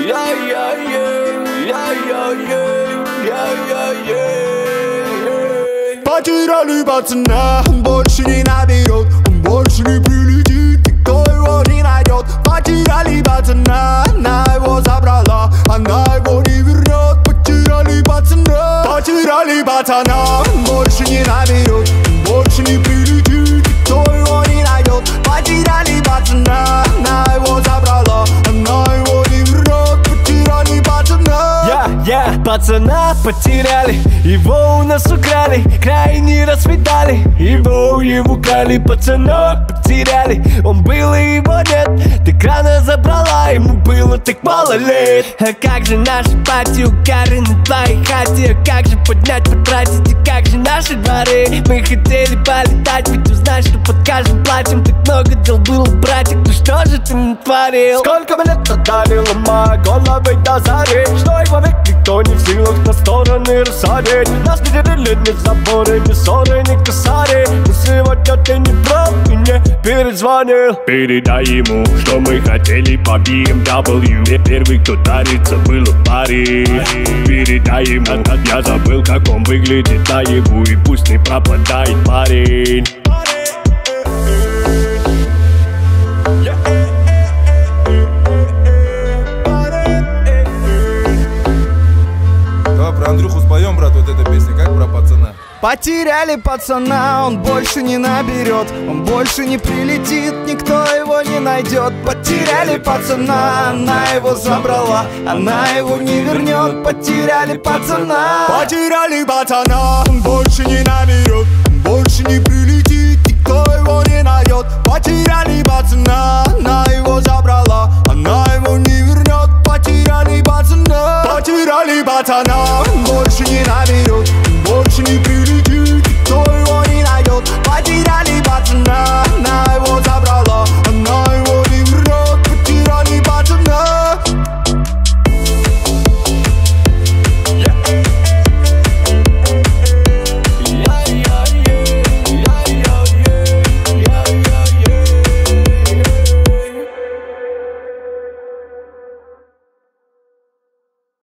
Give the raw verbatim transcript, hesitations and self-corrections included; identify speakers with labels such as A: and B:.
A: Потеряли пацана, он больше не наберет, он больше не прилетит, никто его не найдет. Потеряли пацана, она его забрала, она его не вернет. Потеряли пацана, потеряли пацана, он больше не наберет, он больше не прилетит, никто его не найдет. Потеряли пацана, она его забрала, она его не вернет. Потеряли пацана.
B: Я, я, пацана потеряли, его у нас украли, край не расцветали, его его украли, пацана потеряли, он был и его нет. Ты крана забрала, ему было так мало лет. А как же наши пати, укары на твоей хате? А как же поднять, потратить, и как же наши дворы? Мы хотели полетать, ведь узнать, что под каждым платьем так много дел было, братик. Ну что же ты натворил? Сколько мы лет отдали, ломая головы до зари, что их вовек никто не в силах на стороны рассадить. Нас не делили ни заборы, ни ссоры, ни косари. Но сегодня ты не прав и не перезвонил. Передай ему, что мы хотели по би эм дабл ю. Первый, кто дарится, был в паре. Передай ему, я забыл, как он выглядит наяву, и пусть не пропадает парень.
C: Давай про Андрюху споем, брат, вот эта песня, как про пацана.
A: Потеряли пацана, он больше не наберет, он больше не прилетит, никто его не найдет. Потеряли пацана, она его забрала, она его не вернет. Потеряли пацана, потеряли пацана, он больше не наберет, он больше не прилетит, никто его не найдет. Потеряли пацана, она его забрала, она его не вернет. Потеряли пацана, потеряли пацана, он больше не наберет.